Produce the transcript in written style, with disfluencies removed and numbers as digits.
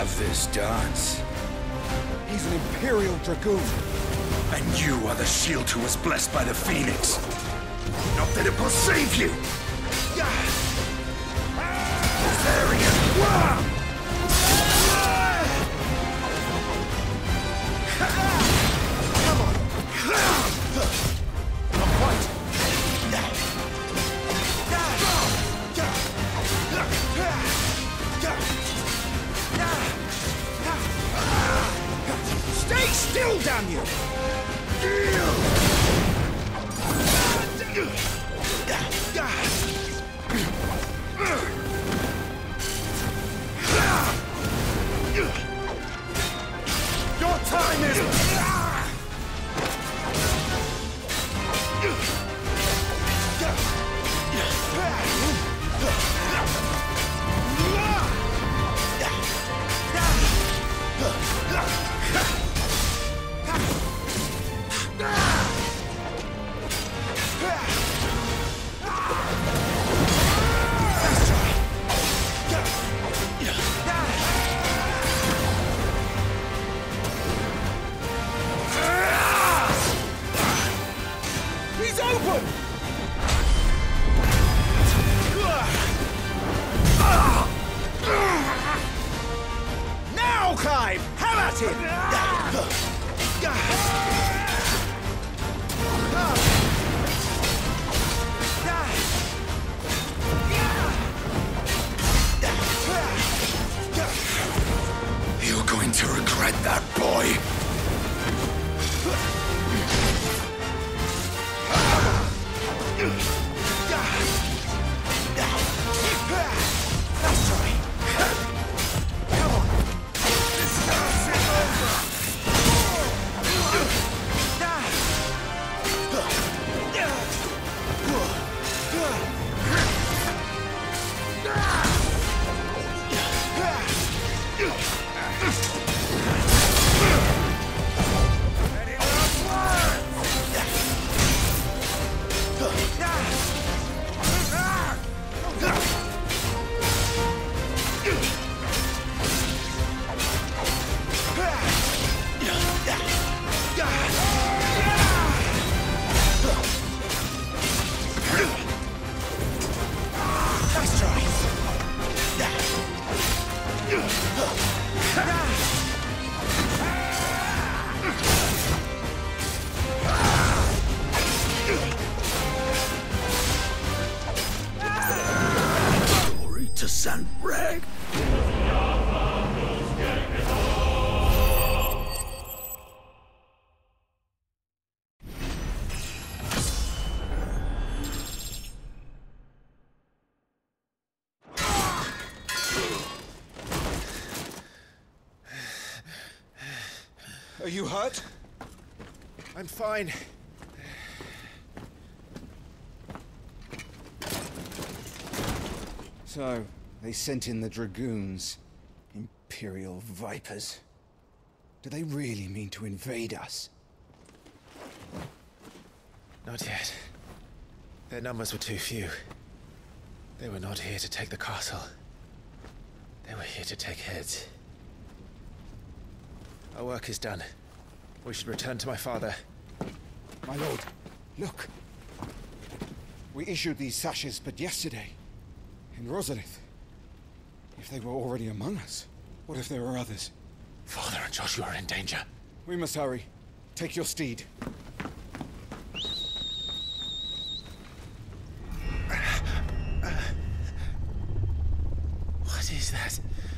have this dance. He's an Imperial Dragoon. And you are the shield who was blessed by the Phoenix. Not that it will save you! Therian! Come on! Not quite! Stay still, damn you! Your time is... He's open! Now, Clive! Have at him! You're going to regret that, boy. That's right. Come on. This dance is over. Any last That's right. Glory to Saint Reg. Are you hurt? I'm fine. So, they sent in the Dragoons. Imperial Vipers. Do they really mean to invade us? Not yet. Their numbers were too few. They were not here to take the castle. They were here to take heads. Our work is done. We should return to my father. My lord, look. We issued these sashes but yesterday. In Rosalith. If they were already among us, what if there were others? Father and Joshua are in danger. We must hurry. Take your steed. What is that?